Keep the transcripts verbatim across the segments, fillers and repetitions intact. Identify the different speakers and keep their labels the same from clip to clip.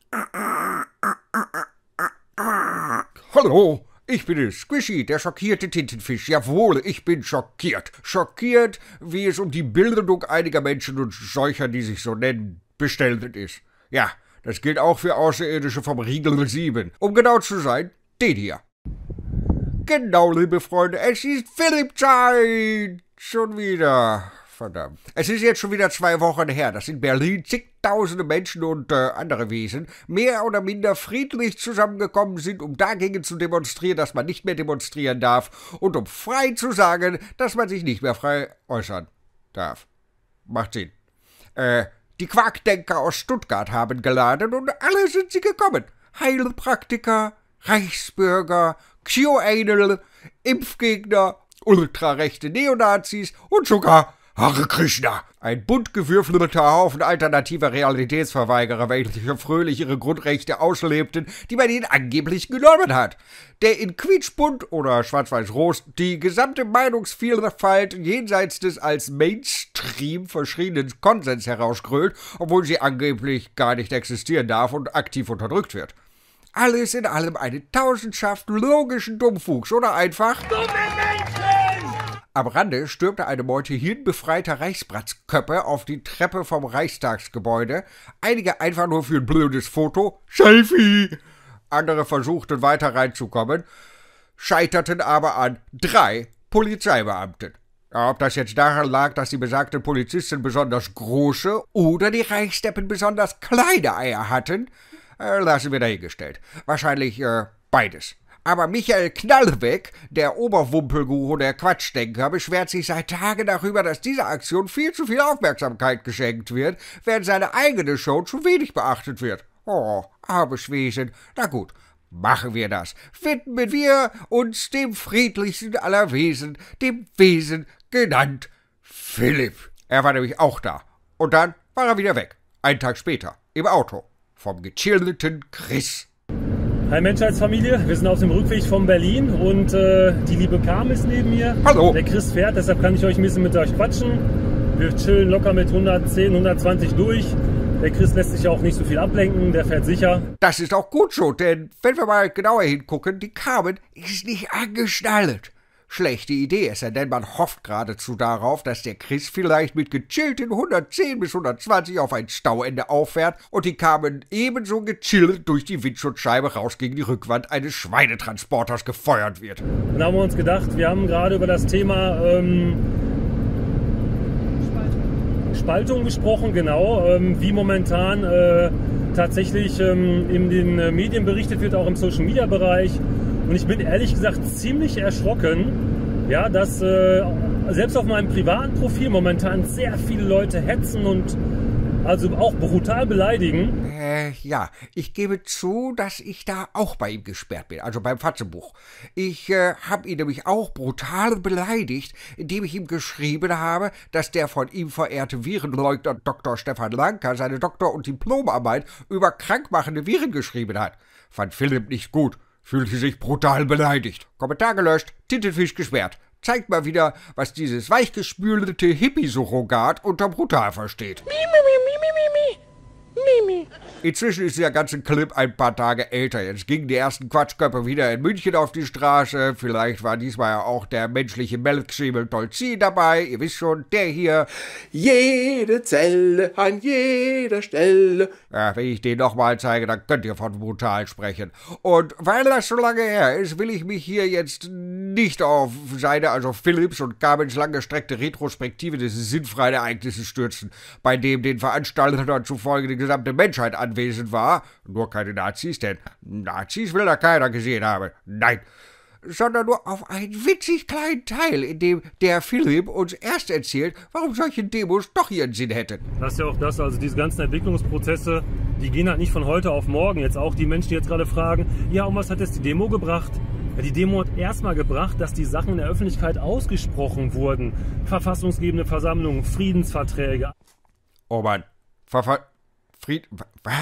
Speaker 1: Hallo, ich bin es, Squishy, der schockierte Tintenfisch. Jawohl, ich bin schockiert. Schockiert, wie es um die Bildung einiger Menschen und solcher, die sich so nennen, bestellt ist. Ja, das gilt auch für Außerirdische vom Riegel sieben. Um genau zu sein, den hier. Genau, liebe Freunde, es ist Philipp-Zeit. Schon wieder. Verdammt. Es ist jetzt schon wieder zwei Wochen her, dass in Berlin zigtausende Menschen und äh, andere Wesen mehr oder minder friedlich zusammengekommen sind, um dagegen zu demonstrieren, dass man nicht mehr demonstrieren darf und um frei zu sagen, dass man sich nicht mehr frei äußern darf. Macht Sinn. Äh, die Quarkdenker aus Stuttgart haben geladen und alle sind sie gekommen. Heilpraktiker, Reichsbürger, QAnal, Impfgegner, ultrarechte Neonazis und sogar Hare Krishna. Ein bunt gewürfelter Haufen alternativer Realitätsverweigerer, welche fröhlich ihre Grundrechte auslebten, die man ihnen angeblich genommen hat. Der in quietschbunt oder schwarz-weiß-rot die gesamte Meinungsvielfalt jenseits des als Mainstream verschriebenen Konsens herausgrölt, obwohl sie angeblich gar nicht existieren darf und aktiv unterdrückt wird. Alles in allem eine Tausendschaft logischen Dummfuchs oder einfach dumme Menschen! Am Rande stürmte eine Meute hirnbefreiter Reichsbratzköppe auf die Treppe vom Reichstagsgebäude, einige einfach nur für ein blödes Foto, Selfie, andere versuchten weiter reinzukommen, scheiterten aber an drei Polizeibeamten. Ob das jetzt daran lag, dass die besagten Polizisten besonders große oder die Reichsdeppen besonders kleine Eier hatten, äh, lassen wir dahingestellt. Wahrscheinlich äh, beides. Aber Michael Knallweg, der Oberwumpelguru der Quatschdenker, beschwert sich seit Tagen darüber, dass dieser Aktion viel zu viel Aufmerksamkeit geschenkt wird, während seine eigene Show zu wenig beachtet wird. Oh, armes Wesen. Na gut, machen wir das. Widmen wir uns dem friedlichsten aller Wesen, dem Wesen genannt Philipp. Er war nämlich auch da. Und dann war er wieder weg. Einen Tag später, im Auto, vom gechillten Chris.
Speaker 2: Hi Menschheitsfamilie, wir sind auf dem Rückweg von Berlin und äh, die liebe Carmen ist neben mir.
Speaker 1: Hallo.
Speaker 2: Der Chris fährt, deshalb kann ich euch ein bisschen mit euch quatschen. Wir chillen locker mit hundertzehn, hundertzwanzig durch. Der Chris lässt sich ja auch nicht so viel ablenken, der fährt sicher.
Speaker 1: Das ist auch gut so, denn wenn wir mal genauer hingucken, die Carmen ist nicht angeschnallt. Schlechte Idee ist ja, denn man hofft geradezu darauf, dass der Chris vielleicht mit gechillten hundertzehn bis hundertzwanzig auf ein Stauende auffährt und die Carmen ebenso gechillt durch die Windschutzscheibe raus gegen die Rückwand eines Schweinetransporters gefeuert wird.
Speaker 2: Dann haben wir uns gedacht, wir haben gerade über das Thema ähm, Spaltung. Spaltung gesprochen, genau, ähm, wie momentan äh, tatsächlich ähm, in den äh, Medien berichtet wird, auch im Social-Media-Bereich. Und ich bin ehrlich gesagt ziemlich erschrocken, ja, dass äh, selbst auf meinem privaten Profil momentan sehr viele Leute hetzen und also auch brutal beleidigen.
Speaker 1: Äh, ja, ich gebe zu, dass ich da auch bei ihm gesperrt bin, also beim Fatzebuch. Ich äh, habe ihn nämlich auch brutal beleidigt, indem ich ihm geschrieben habe, dass der von ihm verehrte Virenleugner Doktor Stefan Lanka seine Doktor- und Diplomarbeit über krankmachende Viren geschrieben hat. Fand Philipp nicht gut. Fühlte sich brutal beleidigt. Kommentar gelöscht, Tintenfisch gesperrt. Zeigt mal wieder, was dieses weichgespülte Hippie-Surrogat unter brutal versteht. Mi, mi, mi, mi, mi, mi. Mimi. Inzwischen ist der ganze Clip ein paar Tage älter. Jetzt gingen die ersten Quatschköpfe wieder in München auf die Straße. Vielleicht war diesmal ja auch der menschliche Melksäbel Tolzin dabei. Ihr wisst schon, der hier.
Speaker 3: Jede Zelle an jeder Stelle.
Speaker 1: Ja, wenn ich den nochmal zeige, dann könnt ihr von brutal sprechen. Und weil das so lange her ist, will ich mich hier jetzt nicht auf seine, also Philipps und Carmens langgestreckte Retrospektive des sinnfreien Ereignisses stürzen, bei dem den Veranstaltern zufolge die gesamte Menschheit anwesend war, nur keine Nazis, denn Nazis will da keiner gesehen haben, nein, sondern nur auf einen witzig kleinen Teil, in dem der Philipp uns erst erzählt, warum solche Demos doch ihren Sinn hätten.
Speaker 2: Das ist ja auch das, also diese ganzen Entwicklungsprozesse, die gehen halt nicht von heute auf morgen. Jetzt auch die Menschen, die jetzt gerade fragen, ja, und was hat jetzt die Demo gebracht? Ja, die Demo hat erstmal gebracht, dass die Sachen in der Öffentlichkeit ausgesprochen wurden. Verfassungsgebende Versammlungen, Friedensverträge.
Speaker 1: Oh Mann, Verfa... Fried... Was?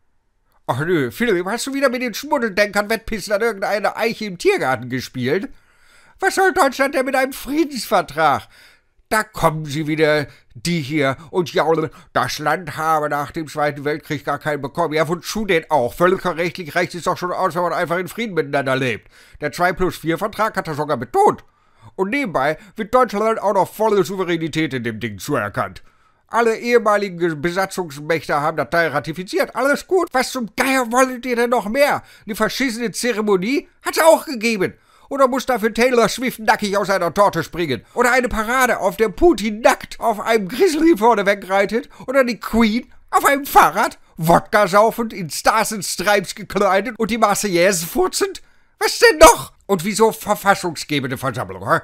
Speaker 1: Ach nö, Philipp, hast du wieder mit den Schmuddeldenkern Wettpissen an irgendeiner Eiche im Tiergarten gespielt? Was soll Deutschland denn mit einem Friedensvertrag? da kommen sie wieder, die hier, und jaulen, das Land habe nach dem Zweiten Weltkrieg gar keinen bekommen. Ja, wozu denn auch? Völkerrechtlich reicht es doch schon aus, wenn man einfach in Frieden miteinander lebt. Der zwei plus vier Vertrag hat das sogar betont. Und nebenbei wird Deutschland auch noch volle Souveränität in dem Ding zuerkannt. Alle ehemaligen Besatzungsmächte haben das Teil ratifiziert. Alles gut. Was zum Geier wolltet ihr denn noch mehr? Eine verschissene Zeremonie hat's auch gegeben. Oder muss dafür Taylor Swift nackig aus einer Torte springen? Oder eine Parade, auf der Putin nackt auf einem Grizzly vorne wegreitet? Oder die Queen auf einem Fahrrad, Wodka saufend, in Stars and Stripes gekleidet und die Marseillaise furzend? Was denn noch? Und wieso verfassungsgebende Versammlung, hä?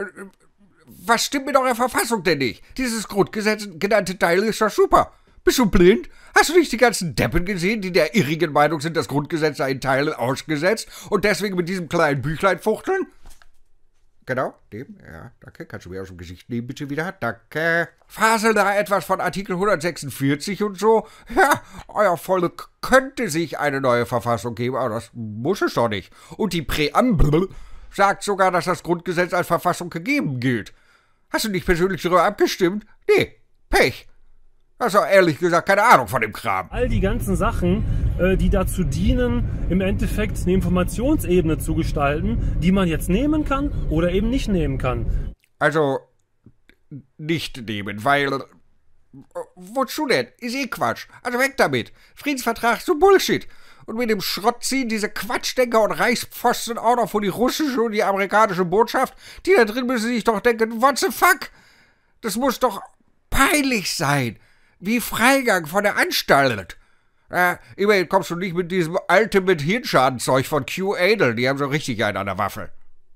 Speaker 1: Was stimmt mit eurer Verfassung denn nicht? Dieses Grundgesetz genannte Teil ist doch super. Bist du blind? Hast du nicht die ganzen Deppen gesehen, die der irrigen Meinung sind, das Grundgesetz sei in Teilen ausgesetzt und deswegen mit diesem kleinen Büchlein fuchteln? Genau, dem, ja, danke. Kannst du mir aus dem Gesicht nehmen, bitte wieder? Danke. Fasel da etwas von Artikel hundertsechsundvierzig und so? Ja, euer Volk könnte sich eine neue Verfassung geben, aber das muss es doch nicht. Und die Präambel sagt sogar, dass das Grundgesetz als Verfassung gegeben gilt. Hast du nicht persönlich darüber abgestimmt? Nee, Pech. Hast du ehrlich gesagt keine Ahnung von dem Kram.
Speaker 2: All die ganzen Sachen, äh, die dazu dienen, im Endeffekt eine Informationsebene zu gestalten, die man jetzt nehmen kann oder eben nicht nehmen kann.
Speaker 1: Also, nicht nehmen, weil... Wozu denn? Ist eh Quatsch. Also weg damit. Friedensvertrag ist so Bullshit. Und mit dem Schrott ziehen diese Quatschdenker und Reichspfosten auch noch vor die russische und die amerikanische Botschaft. Die da drin müssen sich doch denken, what the fuck? Das muss doch peinlich sein. Wie Freigang von der Anstalt. Äh, immerhin kommst du nicht mit diesem Ultimate Hirnschadenzeug von Q-Anal. Die haben so richtig einen an der Waffe.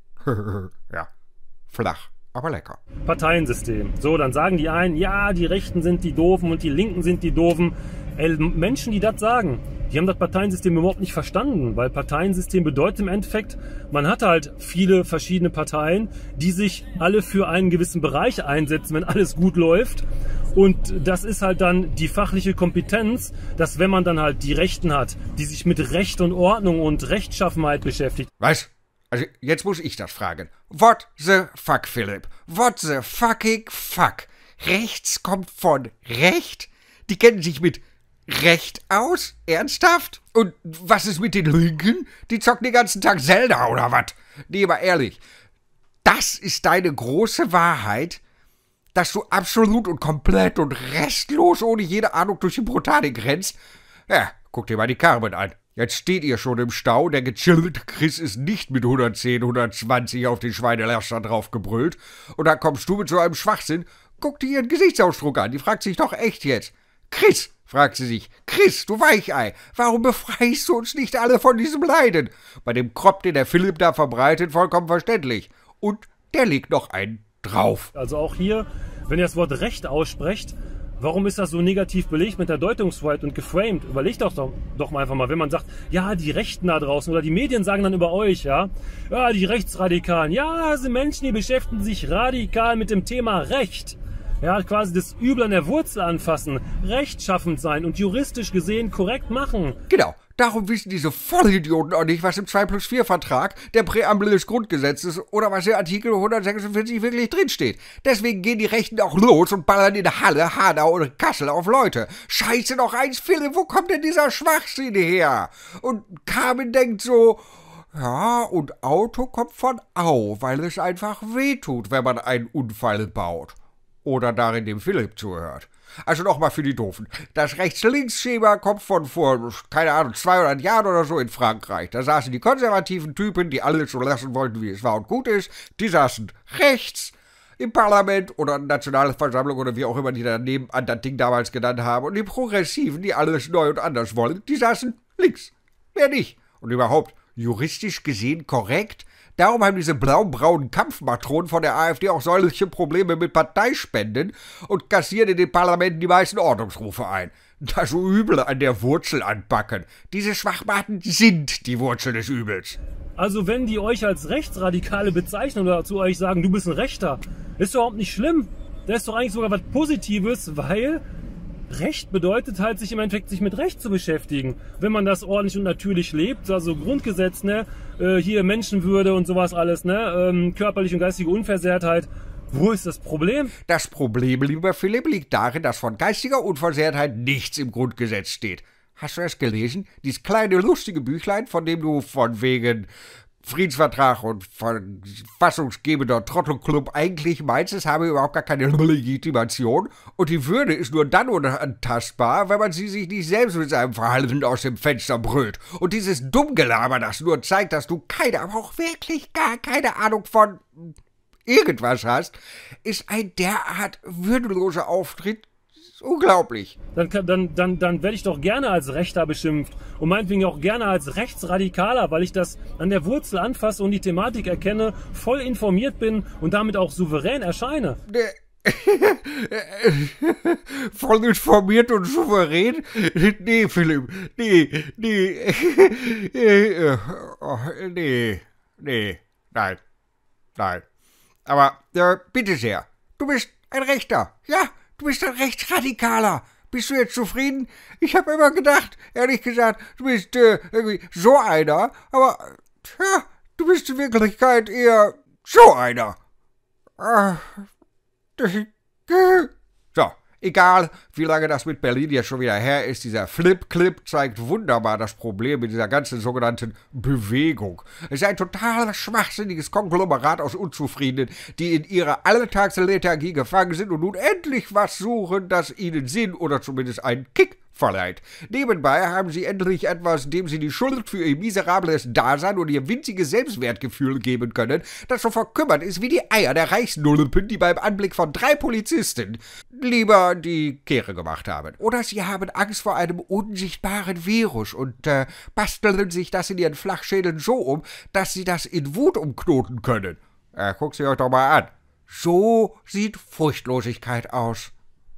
Speaker 1: Ja, flach, aber lecker.
Speaker 2: Parteiensystem. So, dann sagen die einen, ja, die Rechten sind die Doofen und die Linken sind die Doofen. Ey, Menschen, die das sagen, die haben das Parteiensystem überhaupt nicht verstanden, weil Parteiensystem bedeutet im Endeffekt, man hat halt viele verschiedene Parteien, die sich alle für einen gewissen Bereich einsetzen, wenn alles gut läuft. Und das ist halt dann die fachliche Kompetenz, dass wenn man dann halt die Rechten hat, die sich mit Recht und Ordnung und Rechtschaffenheit beschäftigt.
Speaker 1: Was? Also jetzt muss ich das fragen. What the fuck, Philipp? What the fucking fuck? Rechts kommt von Recht? Die kennen sich mit Recht aus? Ernsthaft? Und was ist mit den Linken? Die zocken den ganzen Tag Zelda oder was? Nee, aber ehrlich, das ist deine große Wahrheit, dass du absolut und komplett und restlos ohne jede Ahnung durch die Botanik rennst? Ja, guck dir mal die Carmen an. Jetzt steht ihr schon im Stau, der gechillte Chris ist nicht mit hundertzehn, hundertzwanzig auf den Schweinelaster draufgebrüllt. Und dann kommst du mit so einem Schwachsinn, guck dir ihren Gesichtsausdruck an, die fragt sich doch echt jetzt. Chris, fragt sie sich, Chris, du Weichei, warum befreist du uns nicht alle von diesem Leiden? Bei dem Krop, den der Philipp da verbreitet, vollkommen verständlich. Und der legt noch einen drauf.
Speaker 2: Also auch hier, wenn ihr das Wort Recht aussprecht, warum ist das so negativ belegt mit der Deutungshoheit und geframed? Überlegt doch, doch doch mal einfach mal, wenn man sagt, ja, die Rechten da draußen oder die Medien sagen dann über euch, ja, ja, die Rechtsradikalen, ja, das sind Menschen, die beschäftigen sich radikal mit dem Thema Recht. Ja, quasi das Übel an der Wurzel anfassen, rechtschaffend sein und juristisch gesehen korrekt machen.
Speaker 1: Genau. Darum wissen diese Vollidioten auch nicht, was im zwei plus vier Vertrag, der Präambel des Grundgesetzes oder was in Artikel hundertsechsundvierzig wirklich drinsteht. Deswegen gehen die Rechten auch los und ballern in Halle, Hanau und Kassel auf Leute. Scheiße noch eins, Philipp, wo kommt denn dieser Schwachsinn her? Und Carmen denkt so, ja, und Auto kommt von Au, weil es einfach wehtut, wenn man einen Unfall baut. Oder darin dem Philipp zuhört. Also nochmal für die Doofen. Das Rechts-Links-Schema kommt von vor, keine Ahnung, zweihundert Jahren oder so in Frankreich. Da saßen die konservativen Typen, die alles so lassen wollten, wie es war und gut ist. Die saßen rechts im Parlament oder Nationalversammlung oder wie auch immer die daneben an das Ding damals genannt haben. Und die Progressiven, die alles neu und anders wollen, die saßen links. Mehr nicht. Und überhaupt, juristisch gesehen korrekt. Darum haben diese blau-braunen Kampfmatronen von der AfD auch solche Probleme mit Parteispenden und kassieren in den Parlamenten die meisten Ordnungsrufe ein. Da so Übel an der Wurzel anpacken. Diese Schwachmaten sind die Wurzel des Übels.
Speaker 2: Also wenn die euch als Rechtsradikale bezeichnen oder zu euch sagen, du bist ein Rechter, ist doch überhaupt nicht schlimm. Das ist doch eigentlich sogar was Positives, weil Recht bedeutet halt, sich im Endeffekt sich mit Recht zu beschäftigen. Wenn man das ordentlich und natürlich lebt, also Grundgesetz, ne, äh, hier Menschenwürde und sowas alles, ne, ähm, körperliche und geistige Unversehrtheit, Wo ist das Problem?
Speaker 1: Das Problem, lieber Philipp, liegt darin, dass von geistiger Unversehrtheit nichts im Grundgesetz steht. Hast du das gelesen? Dieses kleine, lustige Büchlein, von dem du von wegen Friedensvertrag und verfassungsgebender Trottelclub eigentlich meinst, es habe überhaupt gar keine Legitimation und die Würde ist nur dann unantastbar, wenn man sie sich nicht selbst mit seinem Verhalten aus dem Fenster brüllt. Und dieses Dummgelaber, das nur zeigt, dass du keine, aber auch wirklich gar keine Ahnung von irgendwas hast, ist ein derart würdeloser Auftritt. Unglaublich.
Speaker 2: Dann, dann, dann, dann werde ich doch gerne als Rechter beschimpft und meinetwegen auch gerne als Rechtsradikaler, weil ich das an der Wurzel anfasse und die Thematik erkenne, voll informiert bin und damit auch souverän erscheine.
Speaker 1: Voll informiert und souverän? Nee, Philipp, nee, nee, nee, nee, nein, nein. Aber äh, bitte sehr, du bist ein Rechter, ja? Du bist ein Rechtsradikaler. Bist du jetzt zufrieden? Ich habe immer gedacht, ehrlich gesagt, du bist äh, irgendwie so einer, aber ja, du bist in Wirklichkeit eher so einer. Äh, so, egal, wie lange das mit Berlin jetzt schon wieder her ist, dieser Flip-Clip zeigt wunderbar das Problem mit dieser ganzen sogenannten Bewegung. Es ist ein total schwachsinniges Konglomerat aus Unzufriedenen, die in ihrer Alltagslethargie gefangen sind und nun endlich was suchen, das ihnen Sinn oder zumindest einen Kick verleiht. Nebenbei haben sie endlich etwas, dem sie die Schuld für ihr miserables Dasein und ihr winziges Selbstwertgefühl geben können, das so verkümmert ist wie die Eier der Reichsnulpen, die beim Anblick von drei Polizisten lieber die Kehre gemacht haben. Oder sie haben Angst vor einem unsichtbaren Virus und äh, basteln sich das in ihren Flachschädeln so um, dass sie das in Wut umknoten können. Äh, guckt sie euch doch mal an. So sieht Furchtlosigkeit aus.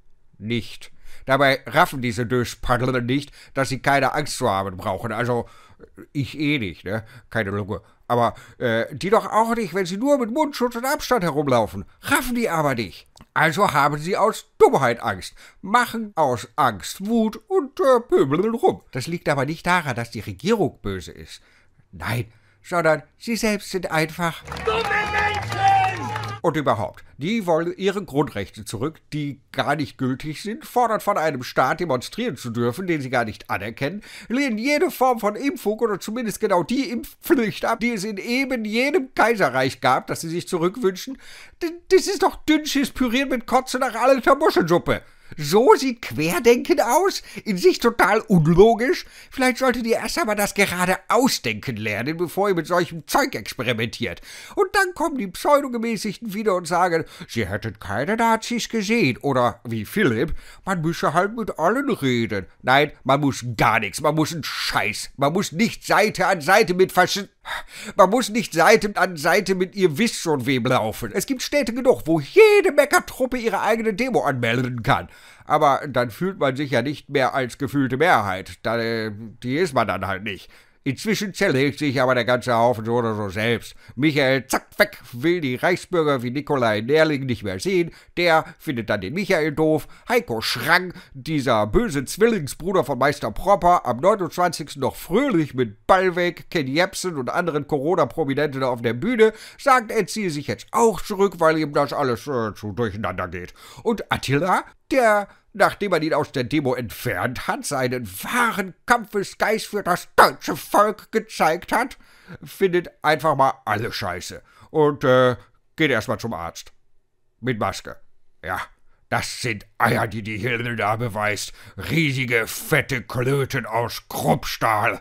Speaker 1: Nicht. Dabei raffen diese Döspaddler nicht, dass sie keine Angst zu haben brauchen. Also, ich eh nicht, ne? Keine Lunge. Aber äh, die doch auch nicht, wenn sie nur mit Mundschutz und Abstand herumlaufen. Raffen die aber nicht. Also haben sie aus Dummheit Angst, machen aus Angst Wut und äh, pöbeln rum. Das liegt aber nicht daran, dass die Regierung böse ist. Nein, sondern sie selbst sind einfach dumme Menschen! Und überhaupt, die wollen ihre Grundrechte zurück, die gar nicht gültig sind, fordern von einem Staat demonstrieren zu dürfen, den sie gar nicht anerkennen, lehnen jede Form von Impfung oder zumindest genau die Impfpflicht ab, die es in eben jedem Kaiserreich gab, das sie sich zurückwünschen. Das ist doch Dünnschiss püriert mit Kotze nach alter Muschelsuppe. So sieht Querdenken aus? In sich total unlogisch? Vielleicht solltet ihr erst einmal das gerade Ausdenken lernen, bevor ihr mit solchem Zeug experimentiert. Und dann kommen die Pseudogemäßigten wieder und sagen, sie hätten keine Nazis gesehen. Oder, wie Philipp, man müsse halt mit allen reden. Nein, man muss gar nichts. Man muss einen Scheiß. Man muss nicht Seite an Seite mit Faschisten. Man muss nicht Seite an Seite mit ihr wisst schon wem laufen. Es gibt Städte genug, wo jede Meckertruppe ihre eigene Demo anmelden kann. Aber dann fühlt man sich ja nicht mehr als gefühlte Mehrheit. Da, die ist man dann halt nicht. Inzwischen zerlegt sich aber der ganze Haufen so oder so selbst. Michael Zackfeck will die Reichsbürger wie Nikolai Nerling nicht mehr sehen. Der findet dann den Michael doof. Heiko Schrang, dieser böse Zwillingsbruder von Meister Propper, am neunundzwanzigsten noch fröhlich mit Ballweg, Ken Jebsen und anderen Corona-Prominenten auf der Bühne, sagt, er ziehe sich jetzt auch zurück, weil ihm das alles äh, zu durcheinander geht. Und Attila, der, nachdem man ihn aus der Demo entfernt hat, seinen wahren Kampfesgeist für das deutsche Volk gezeigt hat, findet einfach mal alle scheiße. Und äh, geht erstmal zum Arzt. Mit Maske. Ja, das sind Eier, die die Hilde da beweist. Riesige, fette Klöten aus Kruppstahl.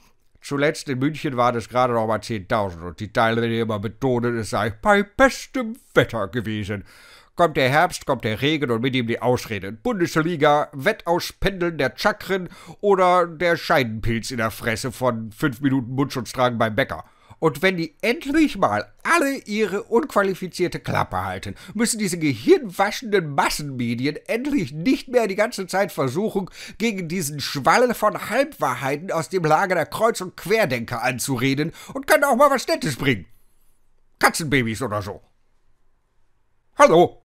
Speaker 1: Zuletzt in München waren es gerade noch mal zehntausend und die Teilnehmer betonen, es sei bei bestem Wetter gewesen. Kommt der Herbst, kommt der Regen und mit ihm die Ausreden. Bundesliga, Wettauspendeln der Chakren oder der Scheidenpilz in der Fresse von fünf Minuten Mundschutz tragen beim Bäcker. Und wenn die endlich mal alle ihre unqualifizierte Klappe halten, müssen diese gehirnwaschenden Massenmedien endlich nicht mehr die ganze Zeit versuchen, gegen diesen Schwall von Halbwahrheiten aus dem Lager der Kreuz- und Querdenker anzureden und können auch mal was Nettes bringen. Katzenbabys oder so. Hallo?